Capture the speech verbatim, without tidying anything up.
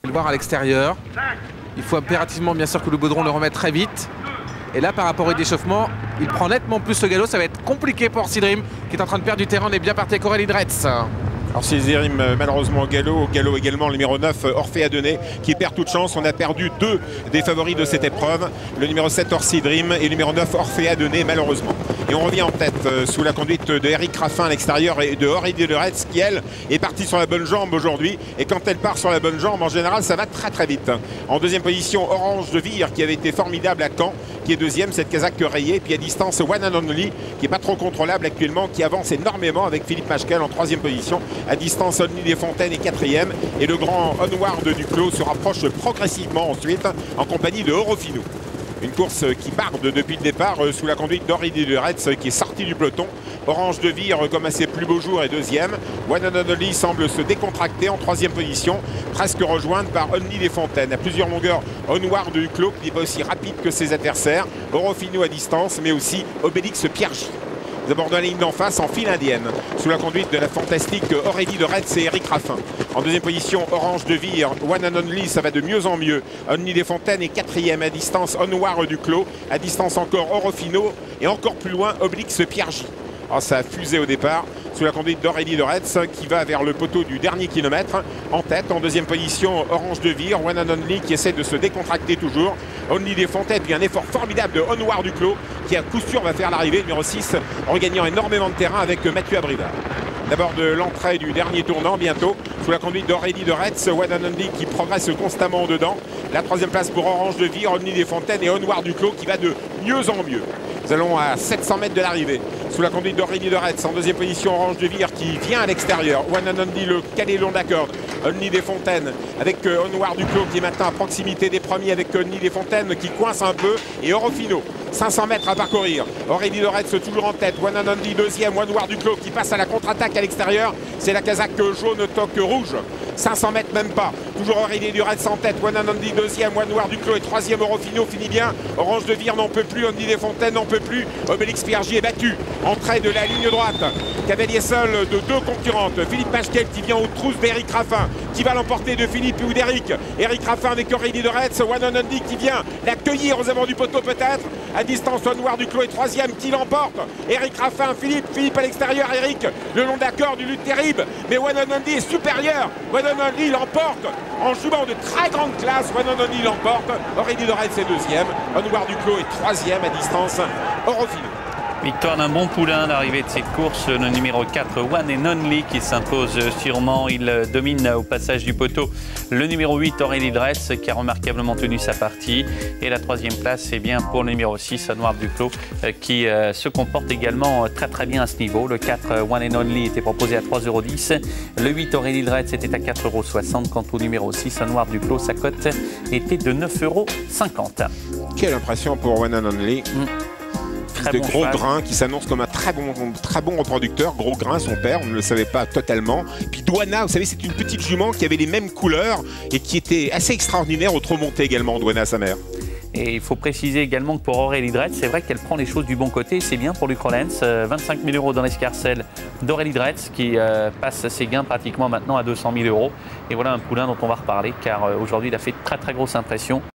Le voir à l'extérieur. Il faut impérativement bien sûr que le baudron le remette très vite. Et là, par rapport au d'échauffement, il prend nettement plus le galop. Ça va être compliqué pour Sidrim qui est en train de perdre du terrain. On est bien parti avec Aurélie Dretz. Alors Sidrim malheureusement au galop, au galop également le numéro neuf Orphée Adonné qui perd toute chance. On a perdu deux des favoris de cette épreuve, le numéro sept Sidrim et le numéro neuf Orphée Adonné malheureusement. Et on revient en tête euh, sous la conduite de Eric Raffin à l'extérieur et de Aurélie Dretz qui elle est partie sur la bonne jambe aujourd'hui. Et quand elle part sur la bonne jambe en général ça va très très vite. En deuxième position Orange de Vire qui avait été formidable à Caen, qui est deuxième, cette casaque rayée. Puis à distance One and Only qui est pas trop contrôlable actuellement, qui avance énormément avec Philippe Machkel en troisième position. À distance, Only des Fontaines est quatrième. Et le grand Onward Duclos se rapproche progressivement ensuite en compagnie de Orofino. Une course qui barde depuis le départ sous la conduite d'Aurélie Dretz qui est sortie du peloton. Orange de Vire, comme à ses plus beaux jours, est deuxième. One and Only semble se décontracter en troisième position, presque rejointe par Only des Fontaines. À plusieurs longueurs, Onward Duclos qui n'est pas aussi rapide que ses adversaires. Orofino à distance, mais aussi Obélix Piergi. Nous abordons la ligne d'en face en file indienne, sous la conduite de la fantastique Aurélie Dretz et Eric Raffin. En deuxième position, Orange de Vire, One and Only, ça va de mieux en mieux. Only des Fontaines est quatrième à distance, Onward Duclos, à distance encore Orofino, et encore plus loin, Obélix Piergi. Oh, ça a fusé au départ, sous la conduite d'Aurélie Dretz, qui va vers le poteau du dernier kilomètre. En tête, en deuxième position, Orange de Vire, One and Only, qui essaie de se décontracter toujours. Only des Fontaines, puis un effort formidable de Onward Duclos, qui à coup sûr va faire l'arrivée, numéro six, en gagnant énormément de terrain avec Mathieu Abrivard. D'abord de l'entrée du dernier tournant bientôt, sous la conduite d'Aurélie Dretz, One and Only qui progresse constamment dedans. La troisième place pour Orange de Vire, Only des Fontaines et Onward Duclos qui va de mieux en mieux. Nous allons à sept cents mètres de l'arrivée, sous la conduite d'Aurélie Dretz. En deuxième position, Orange de Vire qui vient à l'extérieur. One and Only, le calé long d'accord. Only des Fontaines avec euh, Onward Duclos qui est maintenant à proximité des premiers avec Only des Fontaines qui coince un peu. Et Orofino, cinq cents mètres à parcourir. Aurélie Dretz toujours en tête. One and Only deuxième. Onward Duclos qui passe à la contre-attaque à l'extérieur. C'est la casaque jaune toque rouge. cinq cents mètres même pas. Toujours Aurélie Dretz en tête. One and Only deuxième. Onward Duclos est troisième. Orofino finit bien. Orange de Vire n'en peut plus. Only des Fontaines n'en peut plus. Obélix Piergi est battu. Entrée de la ligne droite. Cavalier seul de deux concurrentes. Philippe Machkel qui vient aux trousses d'Eric Raffin. Qui va l'emporter de Philippe ou d'Eric. Eric Raffin avec Aurélie Dretz. One and Only qui vient l'accueillir aux abords du poteau peut-être. À distance, Onward Duclos est troisième. Qui l'emporte? Eric Raffin, Philippe. Philippe à l'extérieur. Eric le long d'accord du lutte terrible. Mais One and Only est supérieur. One and Only l'emporte en jouant de très grande classe. One and Only l'emporte. Aurélie Dretz est deuxième. Onward Duclos est troisième à distance. Orofino. Victoire d'un bon poulain, l'arrivée de cette course, le numéro quatre, One and Only, qui s'impose sûrement. Il domine au passage du poteau le numéro huit, Aurélie Dretz, qui a remarquablement tenu sa partie. Et la troisième place, c'est bien pour le numéro six, Onward Duclos, qui se comporte également très très bien à ce niveau. Le quatre, One and Only, était proposé à trois euros dix. Le huit, Aurélie Dretz, était à quatre euros soixante. Quant au numéro six, Onward Duclos, sa cote était de neuf euros cinquante. Quelle impression pour One and Only. Mm. De Bon gros cheval. grain qui s'annonce comme un très bon, très bon reproducteur. Gros grain, son père, on ne le savait pas totalement. Puis Douana, vous savez, c'est une petite jument qui avait les mêmes couleurs et qui était assez extraordinaire au trot monté également, Douana, sa mère. Et il faut préciser également que pour Aurélie Dretz, c'est vrai qu'elle prend les choses du bon côté. C'est bien pour Luc Rollens. Euh, vingt-cinq mille euros dans l'escarcelle d'Aurélie Dretz qui euh, passe ses gains pratiquement maintenant à deux cent mille euros. Et voilà un poulain dont on va reparler car euh, aujourd'hui il a fait de très très grosse impression.